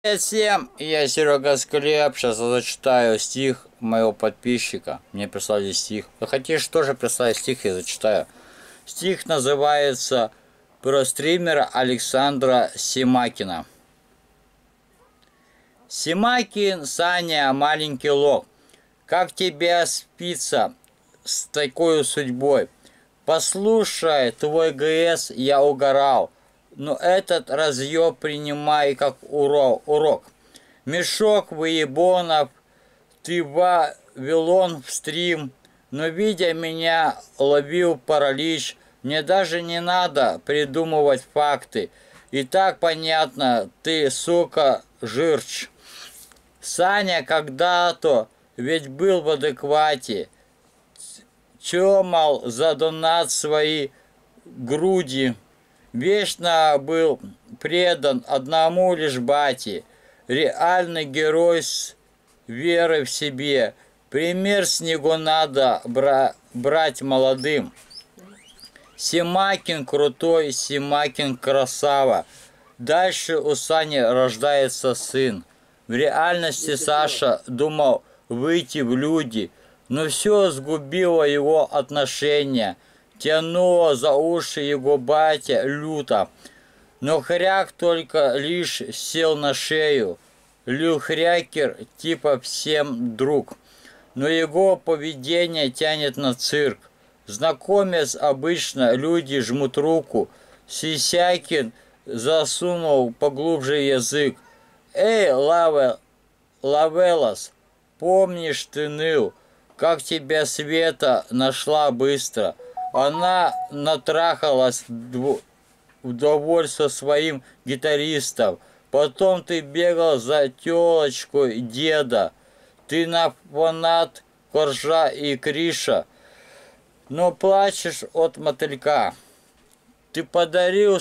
Привет всем, я Серега Склеп. Сейчас я зачитаю стих моего подписчика. Мне прислали стих. Вы хотите тоже прислать стих, я зачитаю. Стих называется про стримера Александра Семакина. Семакин, Саня, маленький лох. Как тебе спится с такой судьбой? Послушай, твой ГС я угорал. Но этот разъеб принимай как урок. Мешок выебонов, ты Вавилон в стрим, но видя меня ловил паралич. Мне даже не надо придумывать факты. И так понятно, ты, сука, жирч. Саня когда-то ведь был в адеквате. Чё, мол, за донат свои груди. Вечно был предан одному лишь бате. Реальный герой с верой в себе. Пример с него надо брать молодым. Семакин крутой, Семакин красава. Дальше у Сани рождается сын. В реальности Саша думал выйти в люди, но все сгубило его отношения. Тянуло за уши его батя люто. Но хряк только лишь сел на шею. Лил хрякер типа всем друг. Но его поведение тянет на цирк. Знакомец обычно люди жмут руку. Сисякин засунул поглубже язык. Эй, Лавелас, помнишь, ты ныл, как тебя Света нашла быстро. Она натрахалась вдоволь со своим гитаристом. Потом ты бегал за тёлочкой деда. Ты на фанат Коржа и Криша, но плачешь от мотылька. Ты подарил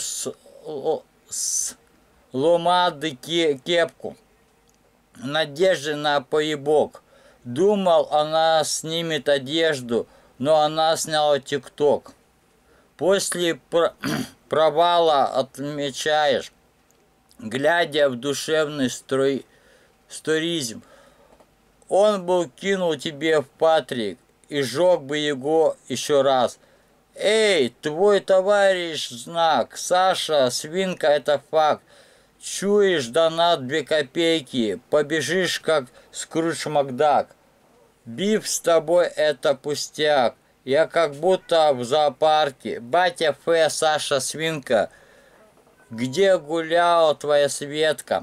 с ломады кепку, надежды на поебок. Думал, она снимет одежду, но она сняла тикток. После провала отмечаешь, глядя в душевный сторизм. Он был кинул тебе в Патрик и жёг бы его еще раз. Эй, твой товарищ знак, Саша, свинка, это факт. Чуешь донат 2 копейки, побежишь как Скрудж Макдак. Биф с тобой это пустяк. Я как будто в зоопарке. Батя Ф, Саша, свинка. Где гуляла твоя Светка?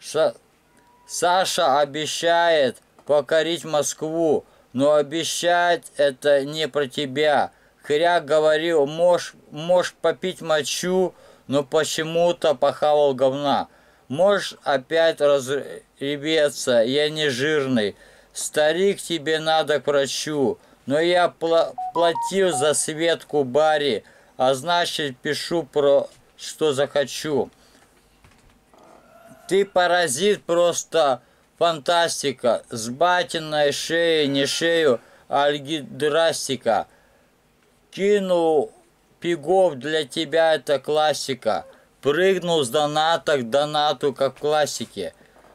Саша обещает покорить Москву, но обещать это не про тебя. Хряк говорил, можешь попить мочу, но почему-то похавал говна. Можешь опять разреветься, я не жирный. Старик, тебе надо к врачу. Но я платил за Светку Барри, а значит пишу про что захочу. Ты паразит, просто фантастика. С батиной шеей, не шею, а альгидрастика. Кинул пигов, для тебя это классика. Прыгнул с доната к донату, как в классике.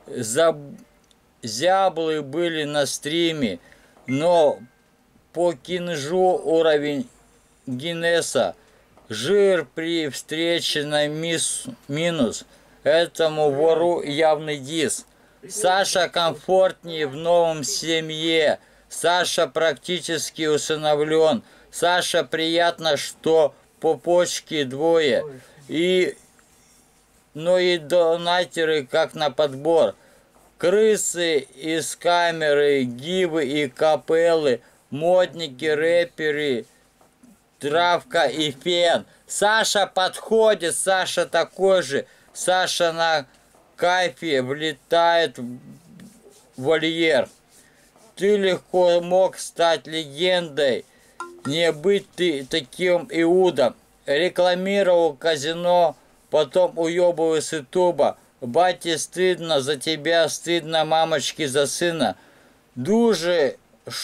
Зяблы были на стриме, но по кинжу уровень Гиннесса. Жир при встрече на минус. Этому вору явный дис. Саша комфортнее в новом семье. Саша практически усыновлен. Саша приятно, что по почке двое. Но и донатеры как на подбор. Крысы из камеры, гивы и капеллы, модники, рэперы, травка и фен. Саша подходит, Саша такой же. Саша на кайфе влетает в вольер. Ты легко мог стать легендой, не быть ты таким Иудом. Рекламировал казино, потом уебывай с ютуба. Бате стыдно за тебя, стыдно мамочке за сына. Дуже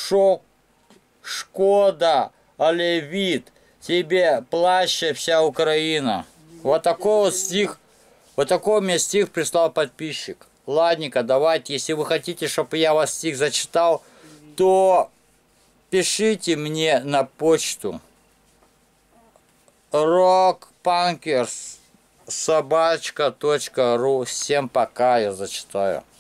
Шкода, Олевит, тебе плачет вся Украина. Вот такой вот стих, вот такой мне стих прислал подписчик. Ладненько, давайте, если вы хотите, чтобы я вас стих зачитал, то пишите мне на почту rockpunkers@ру. Всем пока, я зачитаю.